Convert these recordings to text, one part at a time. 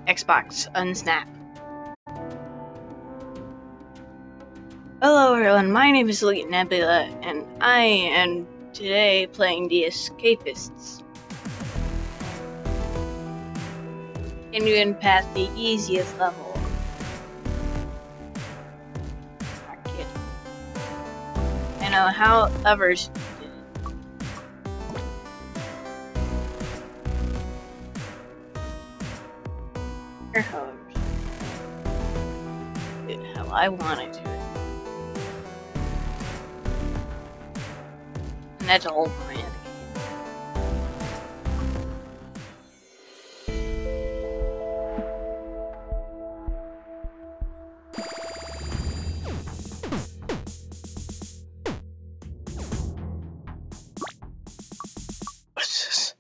Xbox unsnap. Hello everyone, my name is Elite Nebula, and I am today playing the Escapists. Continuing past the easiest level. Not kidding. I know how others did it. Or how others did it how I wanted to. And that's a whole point of the game. What's this?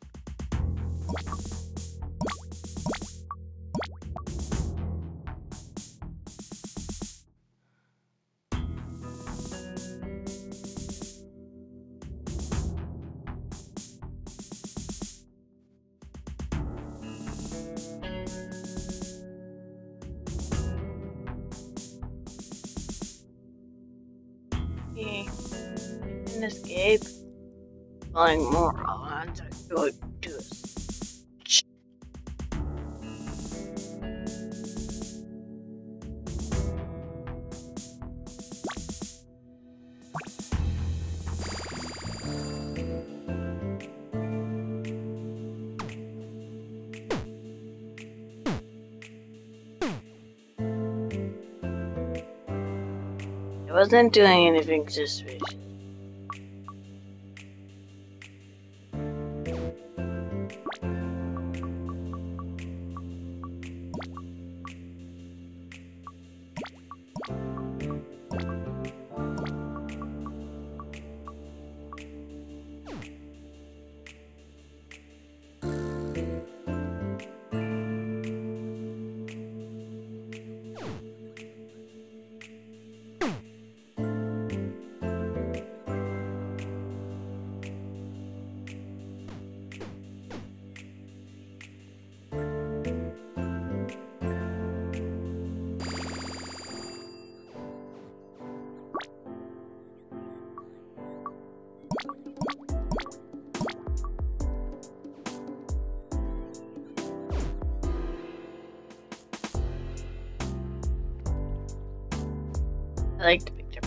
Can escape. Flying morons are going to us. I wasn't doing anything suspicious. I like the picture.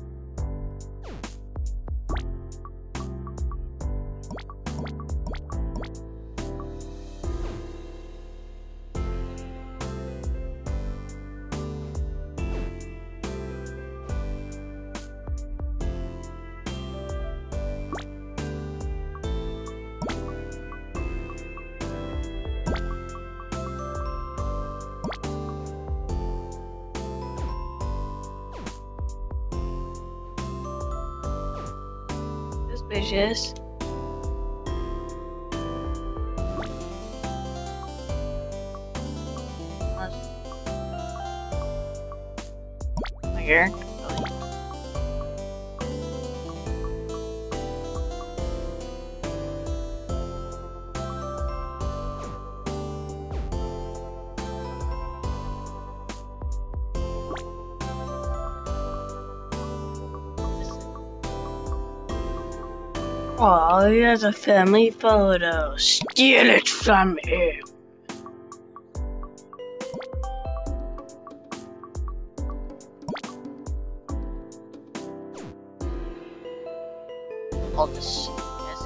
Suspicious. Here. Oh, he has a family photo. Steal it from him. All this. Yes.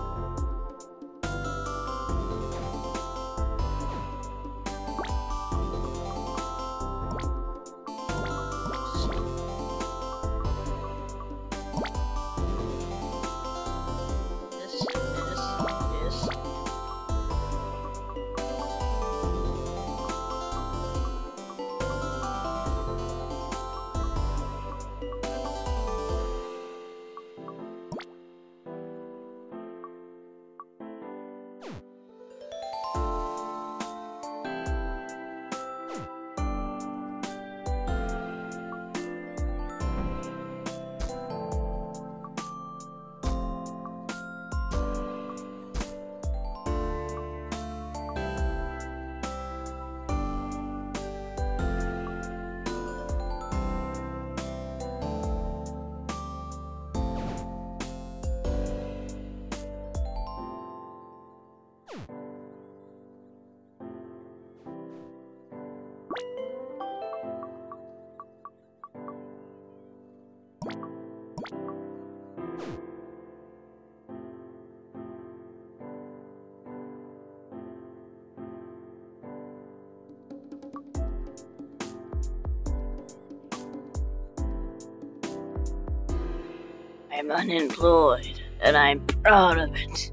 I'm unemployed, and I'm proud of it.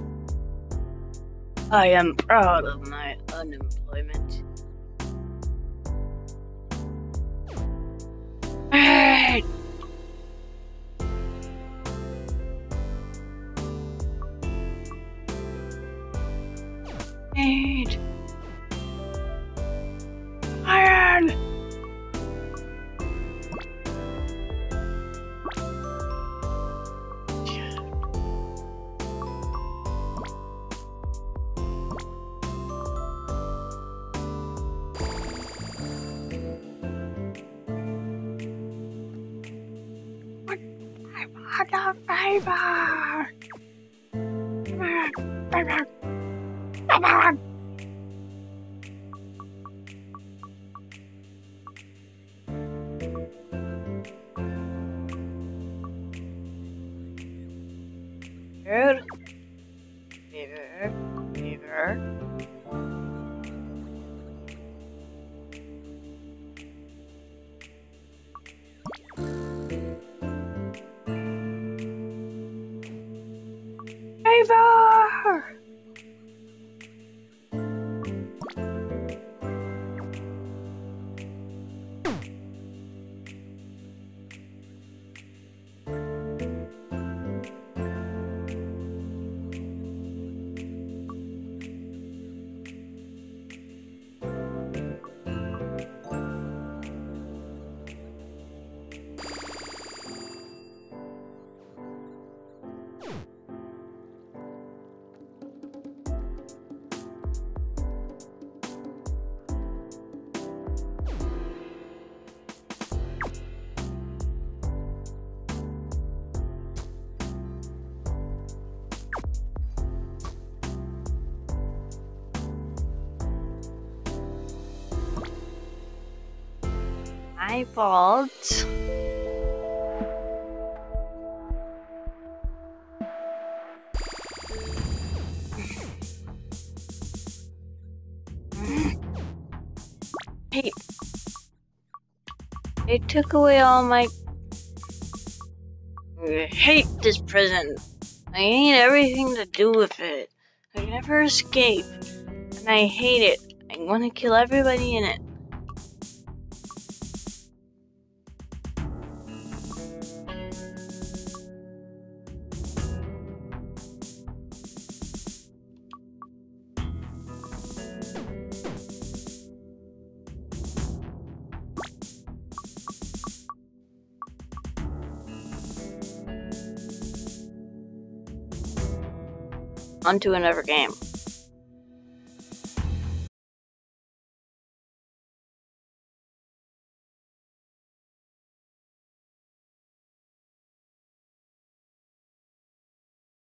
I am proud of my unemployment. Hey! Need iron! I'm a favor! Come on! Good. Fever. Favor! My fault. Hey, they took away all my... I hate this prison. I hate everything to do with it. I can never escape. And I hate it. I want to kill everybody in it. On to another game.